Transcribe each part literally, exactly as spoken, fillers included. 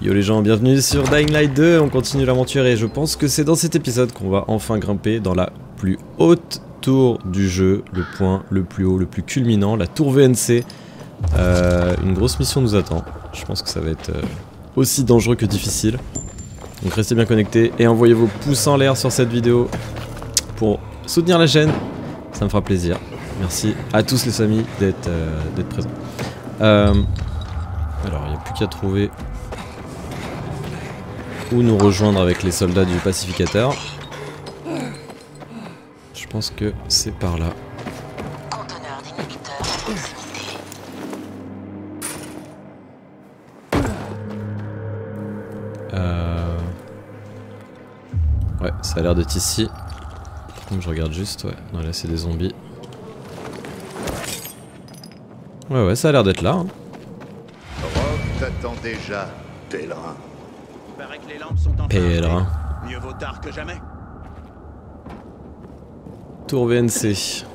Yo les gens, bienvenue sur Dying Light deux, on continue l'aventure et je pense que c'est dans cet épisode qu'on va enfin grimper dans la plus haute tour du jeu, le point le plus haut, le plus culminant, la tour V N C. Euh, une grosse mission nous attend, je pense que ça va être euh, aussi dangereux que difficile. Donc restez bien connectés et envoyez vos pouces en l'air sur cette vidéo pour soutenir la chaîne, ça me fera plaisir. Merci à tous les amis d'être euh, d'être présents. Euh, alors il n'y a plus qu'à trouver où nous rejoindre avec les soldats du pacificateur. Je pense que c'est par là. Conteneur d'inhibiteurs à proximité. Euh... Ouais, ça a l'air d'être ici. Donc je regarde juste, ouais. Non, là c'est des zombies. Ouais, ouais, ça a l'air d'être là. Hein. Rob t'attend déjà, pèlerin. Il paraît que les lampes sont enfin Pèlerin. mieux vaut tard que jamais. Tour V N C.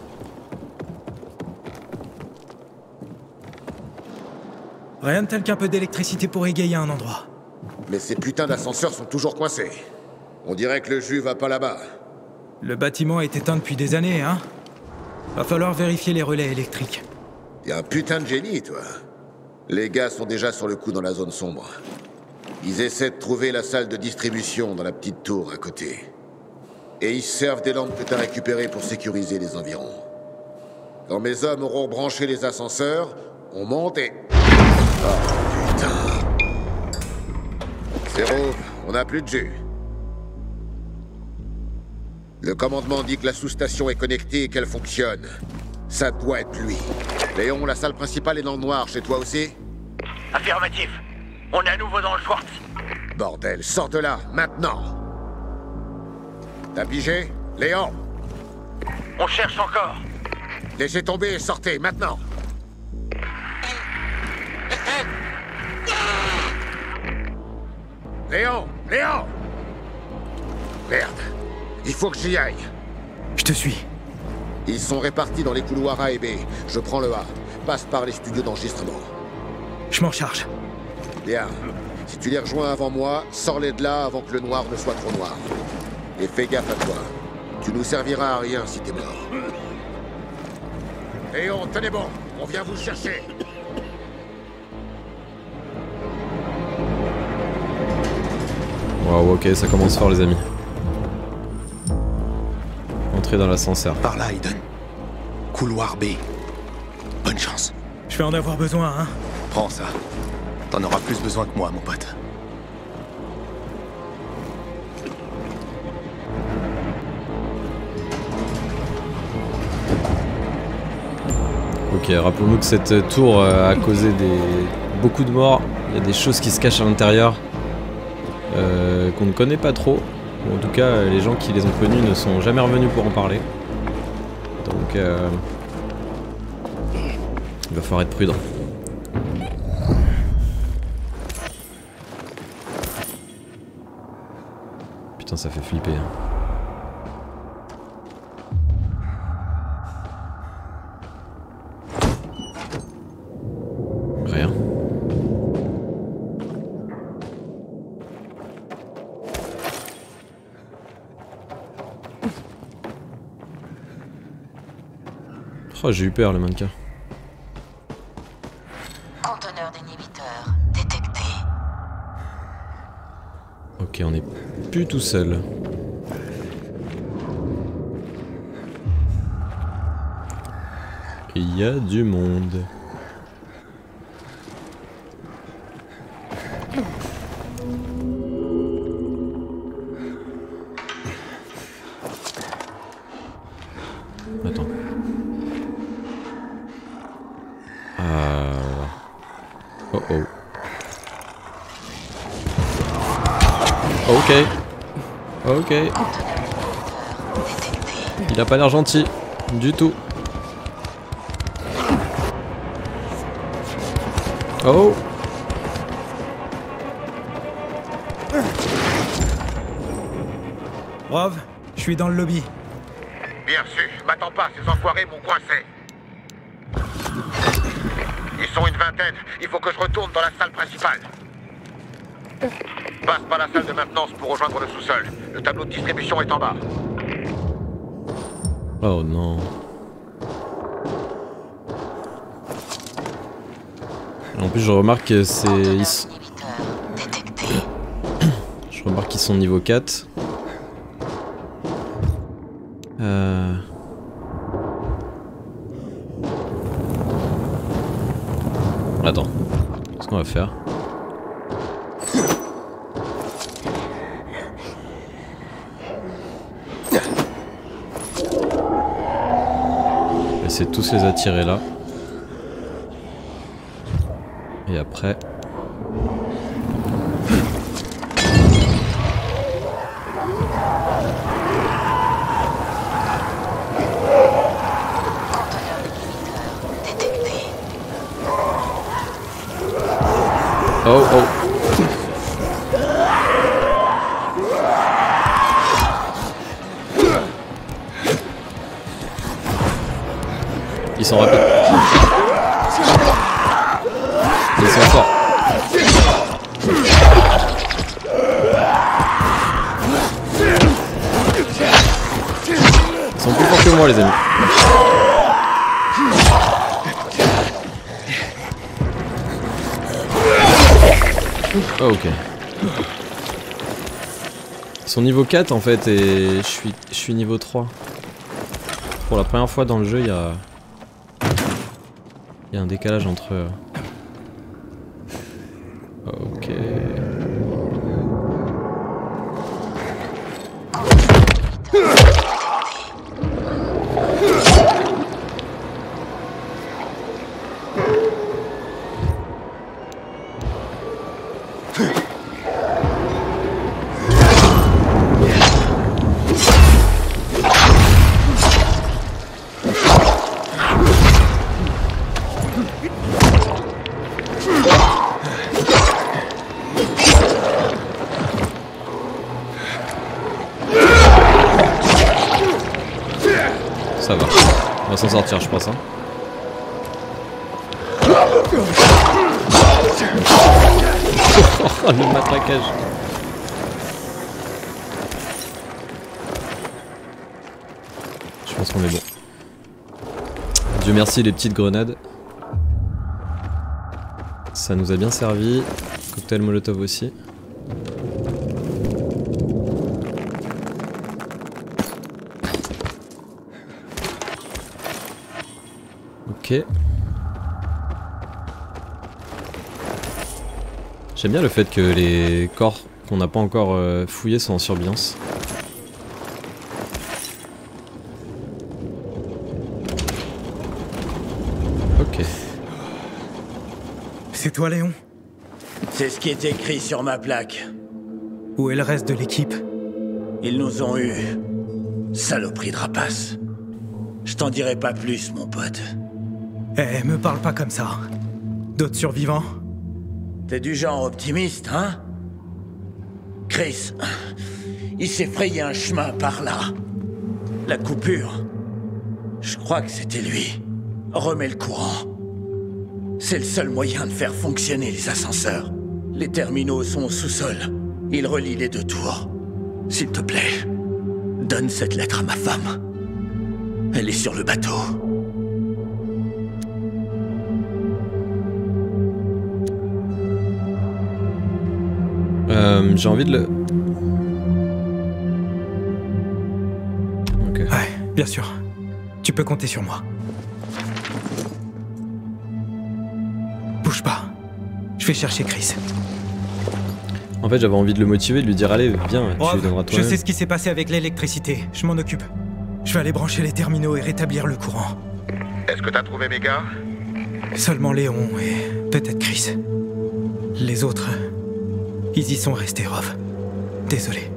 Rien de tel qu'un peu d'électricité pour égayer un endroit. Mais ces putains d'ascenseurs sont toujours coincés. On dirait que le jus va pas là-bas. Le bâtiment est éteint depuis des années, hein. Va falloir vérifier les relais électriques. T'es un putain de génie, toi. Les gars sont déjà sur le coup dans la zone sombre. Ils essaient de trouver la salle de distribution dans la petite tour à côté. Et ils servent des lampes que t'as récupérées pour sécuriser les environs. Quand mes hommes auront branché les ascenseurs, on monte et... Oh putain. Zéro, on n'a plus de jus. Le commandement dit que la sous-station est connectée et qu'elle fonctionne. Ça doit être lui. Léon, la salle principale est dans le noir, chez toi aussi? Affirmatif. On est à nouveau dans le Schwartz. Bordel, sors de là, maintenant! T'as pigé? Léon! On cherche encore. Laissez tomber et sortez, maintenant! Léon! Léon! Merde. Il faut que j'y aille. Je te suis. Ils sont répartis dans les couloirs A et B. Je prends le A. Passe par les studios d'enregistrement. Je m'en charge. Bien. Si tu les rejoins avant moi, sors-les de là avant que le noir ne soit trop noir. Et fais gaffe à toi. Tu nous serviras à rien si t'es mort. Léon, tenez bon. On vient vous chercher. Waouh, ok, ça commence fort les amis. Entrez dans l'ascenseur. Par là, Aiden. Couloir B. Bonne chance. Je vais en avoir besoin, hein. Prends ça. T'en auras plus besoin que moi, mon pote. Ok, rappelons-nous que cette tour a causé des... beaucoup de morts. Il y a des choses qui se cachent à l'intérieur euh, qu'on ne connaît pas trop. Ou en tout cas, les gens qui les ont connus ne sont jamais revenus pour en parler. Donc, euh, il va falloir être prudent. Putain, ça fait flipper. Hein. Rien. Oh, j'ai eu peur, le mannequin. Conteneur d'inhibiteurs détecté. Ok, on est plus tout seul. Il y a du monde. Attends. Euh... Oh oh. Ok. Ok. Il a pas l'air gentil. Du tout. Oh. Rov, je suis dans le lobby. Bien sûr, m'attends pas, ces enfoirés m'ont coincé. Ils sont une vingtaine, il faut que je retourne dans la salle principale. Passe par la salle de maintenance pour rejoindre le sous-sol. Le tableau de distribution est en bas. Oh non. En plus je remarque que c'est... Ils... Je remarque qu'ils sont niveau quatre. Euh... Attends. Qu'est-ce qu'on va faire? On va essayer de tous les attirer là. Et après... Oh oh. Ils sont rapides. Ils sont forts. Ils sont plus forts que moi les amis. Oh, ok. Ils sont niveau quatre en fait et je suis, je suis niveau trois. Pour la première fois dans le jeu, il y a... Il y a un décalage entre... Ok... Ça va, on va s'en sortir je pense hein. Oh le matraquage. Je pense qu'on est bon. Dieu merci les petites grenades. Ça nous a bien servi. Cocktail molotov aussi. Ok. J'aime bien le fait que les corps qu'on n'a pas encore euh, fouillés sont en surveillance. Ok. C'est toi Léon? C'est ce qui est écrit sur ma plaque. Où est le reste de l'équipe? Ils nous ont eu. Saloperie de rapace. Je t'en dirai pas plus, mon pote. Eh, me parle pas comme ça. D'autres survivants? T'es du genre optimiste, hein? Chris, il s'est frayé un chemin par là. La coupure. Je crois que c'était lui. Remets le courant. C'est le seul moyen de faire fonctionner les ascenseurs. Les terminaux sont au sous-sol. Ils relient les deux tours. S'il te plaît, donne cette lettre à ma femme. Elle est sur le bateau. Euh, j'ai envie de le... Ok. Ouais, bien sûr. Tu peux compter sur moi. Bouge pas. Je vais chercher Chris. En fait j'avais envie de le motiver, de lui dire allez viens, tu lui donneras Je toi-même. sais ce qui s'est passé avec l'électricité. Je m'en occupe. Je vais aller brancher les terminaux et rétablir le courant. Est-ce que t'as trouvé mes gars? Seulement Léon et peut-être Chris. Les autres... Ils y sont restés, Rov. Désolé.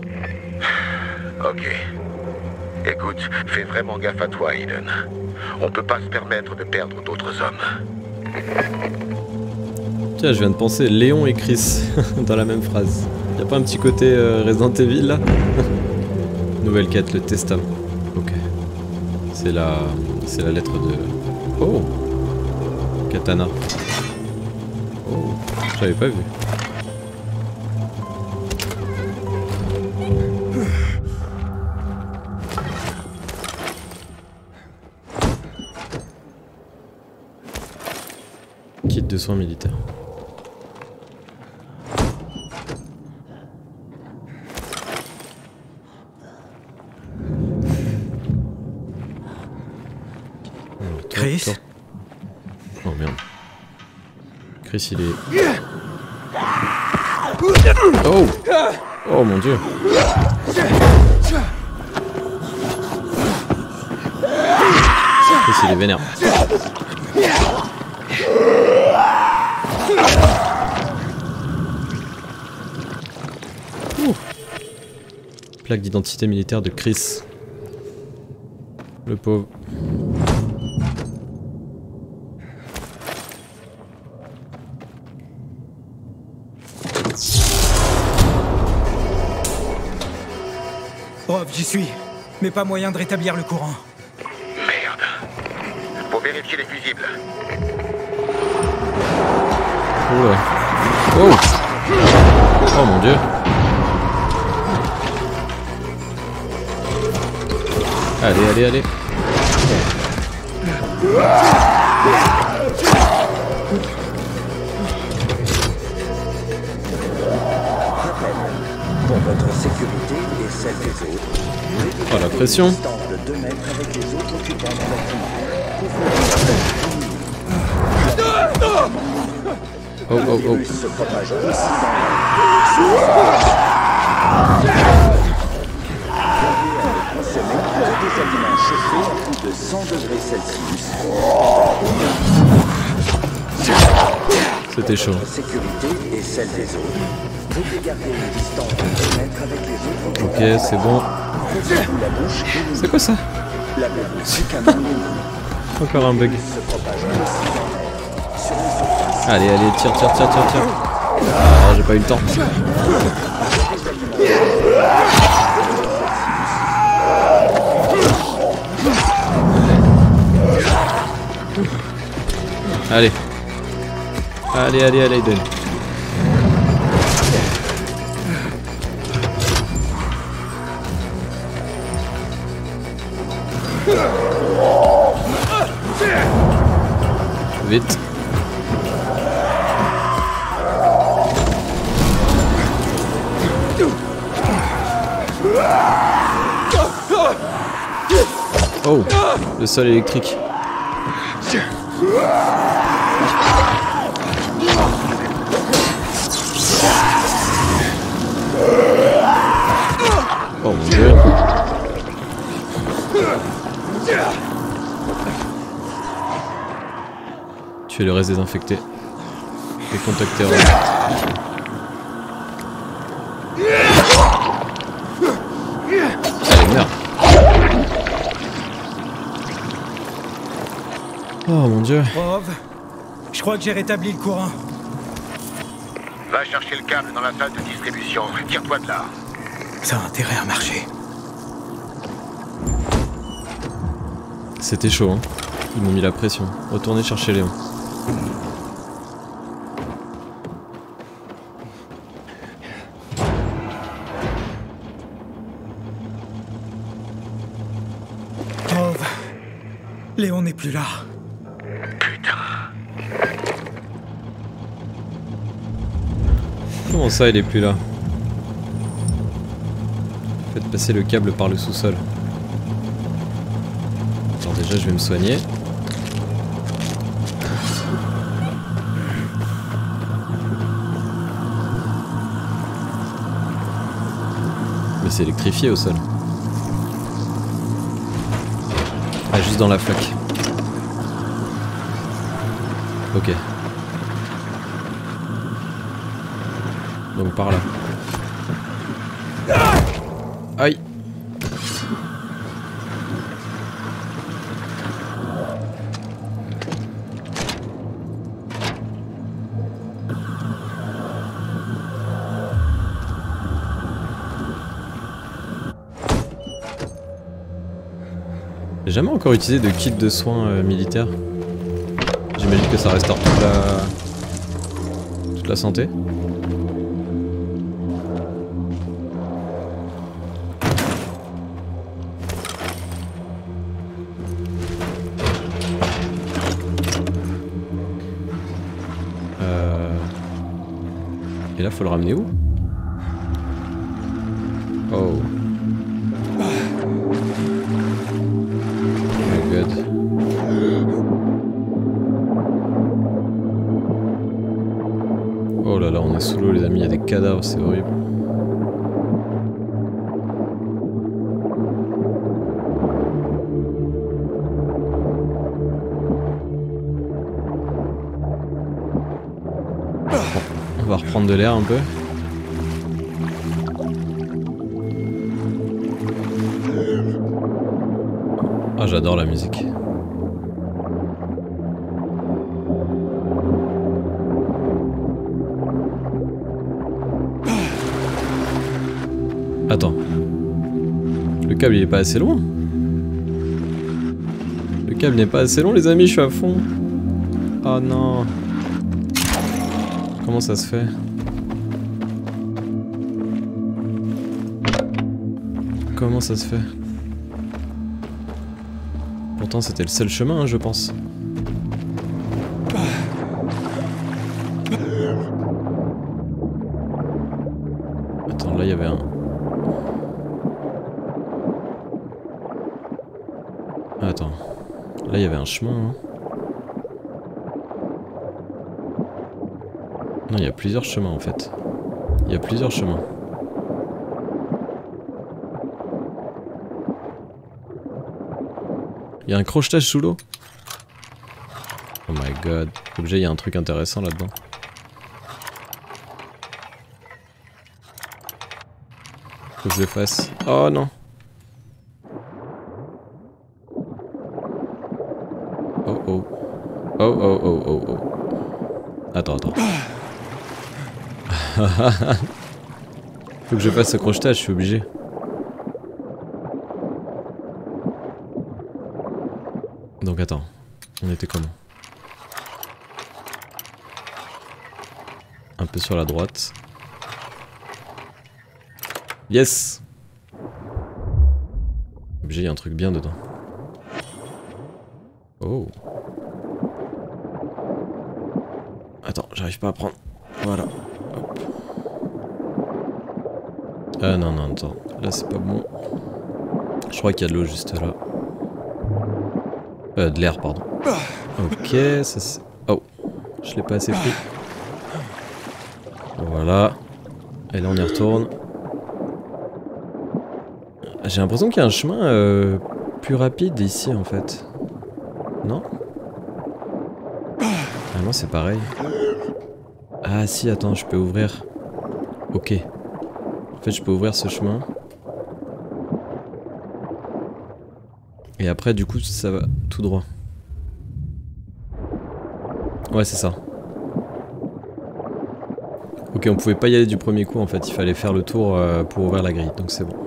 Ok. Écoute, fais vraiment gaffe à toi, Aiden. On peut pas se permettre de perdre d'autres hommes. Tiens, je viens de penser Léon et Chris dans la même phrase. Y'a pas un petit côté euh, Resident Evil là? Nouvelle quête, le testament. Ok. C'est la... C'est la lettre de... Oh! Katana. Oh, j'avais pas vu. de soins militaires. Chris? Oh merde. Chris il est... Oh! Oh mon dieu! Chris il est vénère. Ouh. Plaque d'identité militaire de Chris. Le pauvre. Rob, j'y suis. Mais pas moyen de rétablir le courant. Merde. Faut vérifier les fusibles. Oh là. Oh! Oh mon dieu! Allez, allez, allez! Pour votre sécurité et celle des autres, Oh la pression! de deux mètres avec les autres occupants du bâtiment. Oh oh oh! Le virus se propage aussi dans consommer des aliments chauffés à plus de cent degrés Celsius. C'était chaud. Votre sécurité et celle des autres. Veuillez garder une distance de deux mètres avec les autres. Ok, c'est bon. Fermez-vous la bouche et vous C'est quoi ça? lavez-vous fréquemment. Encore un bug. Se propage aussi dans l'air. Sur une surface. Allez, allez, tire, tire, tire, tire, tire. Ah, j'ai pas eu le temps. Allez. Allez, allez, allez, Aiden. Vite. Oh, le sol électrique. Oh mon dieu. Tuer le reste des infectés. Et contacter Rob. Allez, merde. Oh mon dieu. Rob, je crois que j'ai rétabli le courant. Va chercher le câble dans la salle de distribution. Tire-toi de là. Ça a intérêt à marcher. C'était chaud, hein. Ils m'ont mis la pression. Retournez chercher Léon. Rob, Léon n'est plus là. Comment ça, il est plus là? Faites passer le câble par le sous-sol. Alors déjà, je vais me soigner. Mais c'est électrifié au sol. Ah, juste dans la flaque. Ok. Donc par là. Aïe. J'ai jamais encore utilisé de kit de soins euh, militaire. J'imagine que ça restaure toute la... toute la santé. Et là, faut le ramener où? Oh. Oh my god. Oh là là, on est sous l'eau les amis, il y a des cadavres, c'est horrible. On va reprendre de l'air un peu. Ah, j'adore la musique. Attends. Le câble il est pas assez loin. Le câble n'est pas assez long les amis, je suis à fond. Oh non. Comment ça se fait? Comment ça se fait? Pourtant c'était le seul chemin hein, je pense. Attends, là il y avait un... Attends, là il y avait un chemin. Hein. Non, il y a plusieurs chemins en fait. Il y a plusieurs chemins. Il y a un crochetage sous l'eau. Oh my god. Objet, il y a un truc intéressant là-dedans. Faut que je le fasse. Oh non. Oh oh. Oh oh oh oh oh. Attends, attends. Faut que je fasse ce crochetage, je suis obligé. Donc attends, on était comment? Un peu sur la droite. Yes! Objet, il y a un truc bien dedans. Oh. Attends, j'arrive pas à prendre. Voilà. Hop. Ah non, non, attends. Là, c'est pas bon. Je crois qu'il y a de l'eau juste là. Euh, de l'air, pardon. Ok, ça c'est... Oh, je l'ai pas assez pris. Voilà. Et là, on y retourne. J'ai l'impression qu'il y a un chemin euh, plus rapide ici, en fait. Non? Ah non, c'est pareil. Ah si, attends, je peux ouvrir. Ok. En fait, je peux ouvrir ce chemin. Et après, du coup, ça va tout droit. Ouais, c'est ça. Ok, on pouvait pas y aller du premier coup, en fait. Il fallait faire le tour euh, pour ouvrir la grille, donc c'est bon.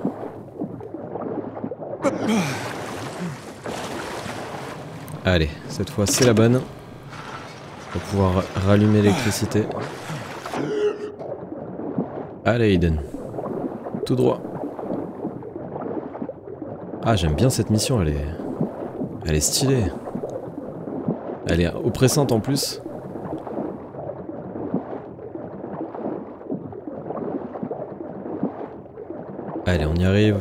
Allez, cette fois, c'est la bonne. On va pouvoir rallumer l'électricité. Allez, Aiden. Tout droit. Ah, j'aime bien cette mission, elle est... Elle est stylée. Elle est oppressante en plus. Allez, on y arrive.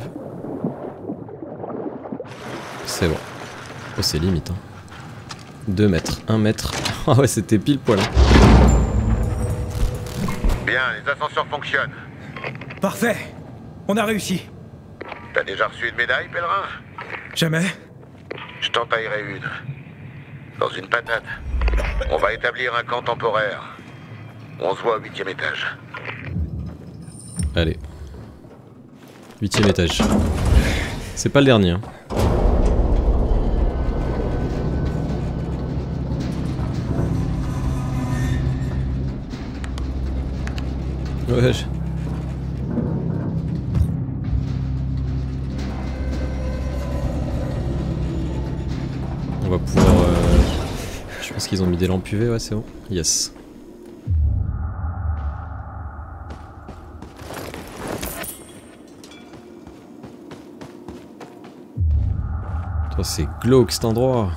C'est bon. Oh, c'est limite, hein. deux mètres, un mètre. Ah ouais, c'était pile poil. Bien, les ascenseurs fonctionnent. Parfait. On a réussi. T'as déjà reçu une médaille, pèlerin? Jamais. Je t'en taillerai une. Dans une patate. On va établir un camp temporaire. On se voit au huitième étage. Allez. Huitième étage. C'est pas le dernier. Hein. Ouais. Je... On va pouvoir... Euh... Je pense qu'ils ont mis des lampes U V, ouais c'est bon. Yes. Toi c'est glauque cet endroit.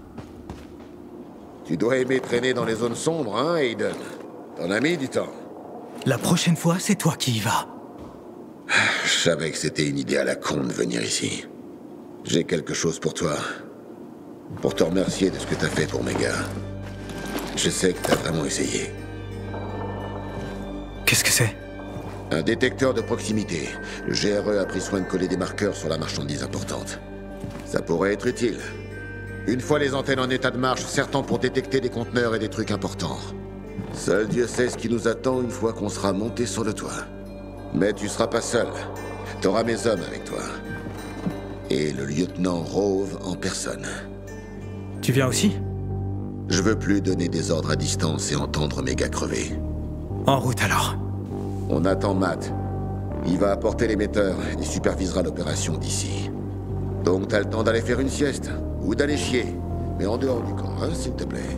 Tu dois aimer traîner dans les zones sombres, hein, Aiden? T'en as mis du temps. La prochaine fois, c'est toi qui y vas. Je savais que c'était une idée à la con de venir ici. J'ai quelque chose pour toi. Pour te remercier de ce que t'as fait pour mes gars. Je sais que t'as vraiment essayé. Qu'est-ce que c'est? Un détecteur de proximité. Le G R E a pris soin de coller des marqueurs sur la marchandise importante. Ça pourrait être utile. Une fois les antennes en état de marche, sertant pour détecter des conteneurs et des trucs importants. Seul Dieu sait ce qui nous attend une fois qu'on sera monté sur le toit. Mais tu seras pas seul. T'auras mes hommes avec toi. Et le lieutenant Rove en personne. Tu viens aussi? Je veux plus donner des ordres à distance et entendre mes gars crever. En route alors. On attend Matt. Il va apporter l'émetteur et supervisera l'opération d'ici. Donc t'as le temps d'aller faire une sieste. Ou d'aller chier. Mais en dehors du camp, hein, s'il te plaît.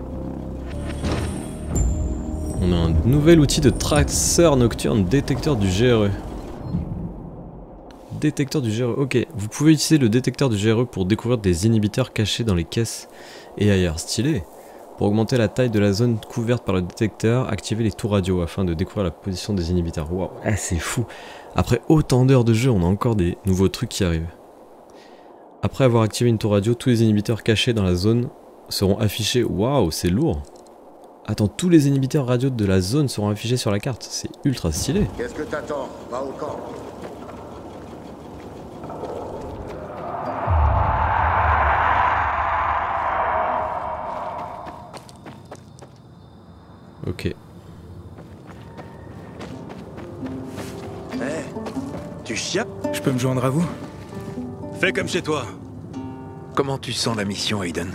On a un nouvel outil de traceur nocturne, détecteur du G R E. Détecteur du G R E, ok. Vous pouvez utiliser le détecteur du G R E pour découvrir des inhibiteurs cachés dans les caisses et ailleurs. Stylé. Pour augmenter la taille de la zone couverte par le détecteur, activez les tours radio afin de découvrir la position des inhibiteurs. Waouh, ah, c'est fou. Après autant d'heures de jeu, on a encore des nouveaux trucs qui arrivent. Après avoir activé une tour radio, tous les inhibiteurs cachés dans la zone seront affichés. Waouh, c'est lourd. Attends, tous les inhibiteurs radio de la zone seront affichés sur la carte. C'est ultra stylé. Qu'est-ce que t'attends? Va au camp. Ok. Hey, tu chiapes? Je peux me joindre à vous? Fais comme chez toi. Comment tu sens la mission, Aiden?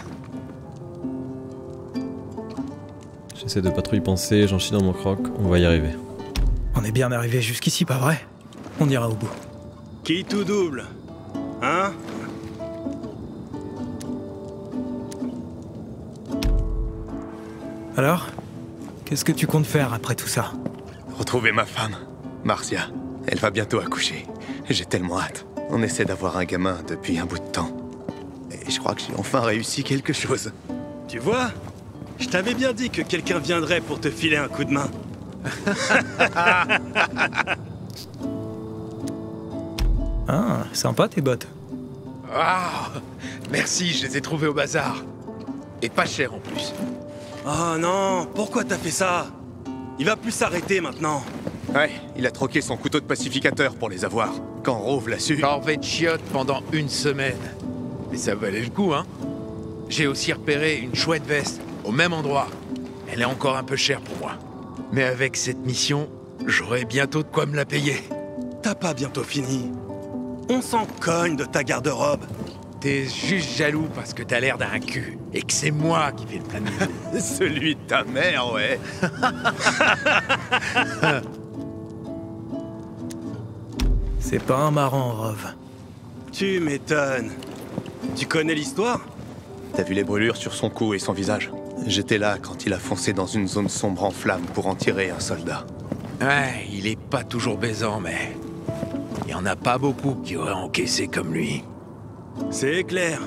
J'essaie de pas trop y penser, j'en chie dans mon croc, on va y arriver. On est bien arrivé jusqu'ici, pas vrai? On ira au bout. Qui tout double? Hein? Alors? Qu'est-ce que tu comptes faire après tout ça? Retrouver ma femme, Marcia. Elle va bientôt accoucher. J'ai tellement hâte. On essaie d'avoir un gamin depuis un bout de temps. Et je crois que j'ai enfin réussi quelque chose. Tu vois? Je t'avais bien dit que quelqu'un viendrait pour te filer un coup de main. Ah, sympa tes bottes. Ah, merci, je les ai trouvées au bazar. Et pas cher en plus. Oh non, pourquoi t'as fait ça? Il va plus s'arrêter maintenant. Ouais, il a troqué son couteau de pacificateur pour les avoir. Quand Rove l'a su... Corvée de chiottes pendant une semaine. Mais ça valait le coup, hein? J'ai aussi repéré une chouette veste, au même endroit. Elle est encore un peu chère pour moi. Mais avec cette mission, j'aurai bientôt de quoi me la payer. T'as pas bientôt fini. On s'en cogne de ta garde-robe. T'es juste jaloux parce que t'as l'air d'un cul. Et que c'est moi qui fais le planning. Celui de ta mère, ouais. C'est pas un marrant, Rove. Tu m'étonnes. Tu connais l'histoire? T'as vu les brûlures sur son cou et son visage? J'étais là quand il a foncé dans une zone sombre en flammes pour en tirer un soldat. Ouais, il est pas toujours baisant, mais... il y en a pas beaucoup qui auraient encaissé comme lui. C'est clair.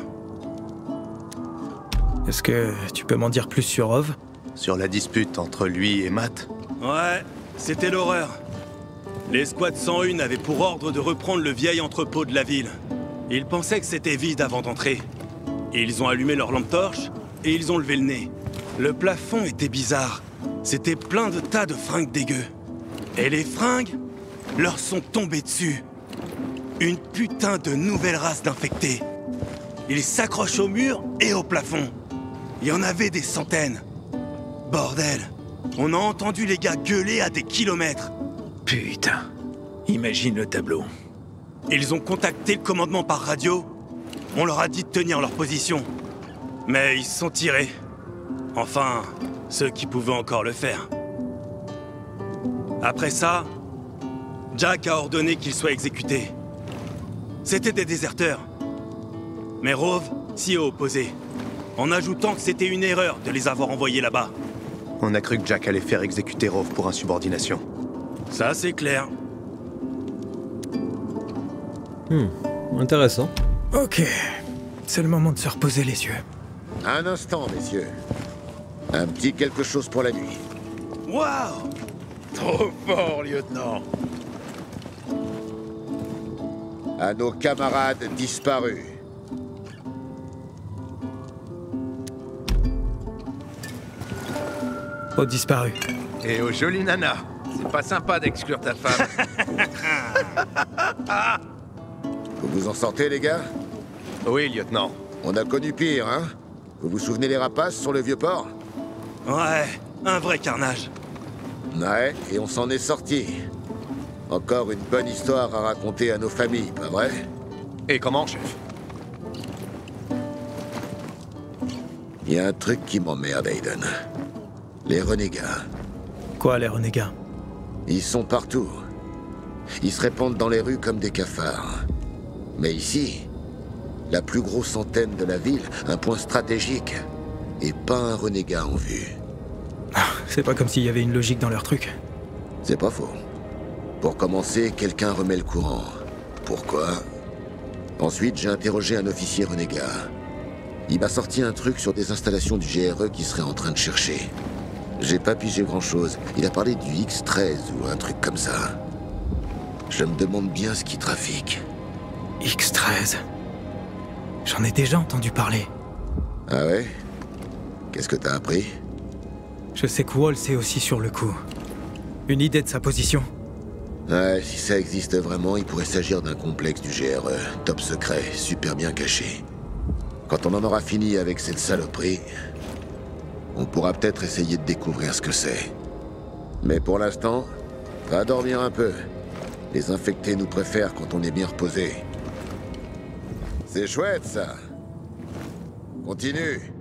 Est-ce que tu peux m'en dire plus sur Rove? Sur la dispute entre lui et Matt? Ouais, c'était l'horreur. Les squads cent un avaient pour ordre de reprendre le vieil entrepôt de la ville. Ils pensaient que c'était vide avant d'entrer. Ils ont allumé leur lampe torche et ils ont levé le nez. Le plafond était bizarre. C'était plein de tas de fringues dégueu. Et les fringues leur sont tombées dessus. Une putain de nouvelle race d'infectés. Ils s'accrochent au mur et au plafond. Il y en avait des centaines. Bordel, on a entendu les gars gueuler à des kilomètres. Putain, imagine le tableau. Ils ont contacté le commandement par radio. On leur a dit de tenir leur position. Mais ils se sont tirés. Enfin, ceux qui pouvaient encore le faire. Après ça, Jack a ordonné qu'ils soient exécutés. C'était des déserteurs. Mais Rove s'y est opposé, en ajoutant que c'était une erreur de les avoir envoyés là-bas. On a cru que Jack allait faire exécuter Rove pour insubordination. Ça, c'est clair. Hmm, intéressant. Ok, c'est le moment de se reposer les yeux. Un instant, messieurs. Un petit quelque chose pour la nuit. Waouh! Trop fort, lieutenant. À nos camarades disparus. Aux disparus. Et aux jolies nanas. C'est pas sympa d'exclure ta femme. Vous vous en sortez, les gars? Oui, lieutenant. On a connu pire, hein? Vous vous souvenez des rapaces sur le vieux port? Ouais, un vrai carnage. Ouais, et on s'en est sorti. Encore une bonne histoire à raconter à nos familles, pas vrai? Et comment, chef? Il y a un truc qui m'emmerde, Aiden. Les renégats. Quoi, les renégats? Ils sont partout. Ils se répandent dans les rues comme des cafards. Mais ici, la plus grosse antenne de la ville, un point stratégique, et pas un renégat en vue. C'est pas comme s'il y avait une logique dans leur truc. C'est pas faux. Pour commencer, quelqu'un remet le courant. Pourquoi? Ensuite, j'ai interrogé un officier renégat. Il m'a sorti un truc sur des installations du G R E qu'il serait en train de chercher. J'ai pas pigé grand-chose. Il a parlé du X treize ou un truc comme ça. Je me demande bien ce qu'il trafique. X treize. J'en ai déjà entendu parler. Ah ouais? Qu'est-ce que t'as appris? Je sais que Wall est aussi sur le coup. Une idée de sa position? Ouais, si ça existe vraiment, il pourrait s'agir d'un complexe du G R E. Top secret, super bien caché. Quand on en aura fini avec cette saloperie, on pourra peut-être essayer de découvrir ce que c'est. Mais pour l'instant, va dormir un peu. Les infectés nous préfèrent quand on est bien reposé. C'est chouette, ça. Continue.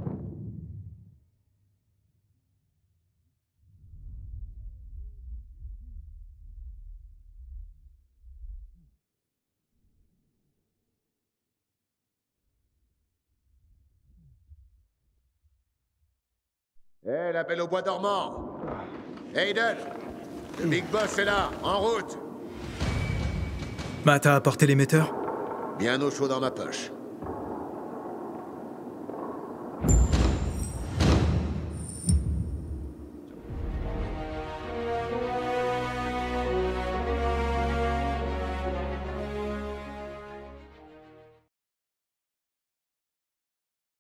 Hé, hey, l'appel au bois dormant. Aiden, le Big Boss est là, en route. Bah, t'as apporté l'émetteur? Bien au chaud dans ma poche.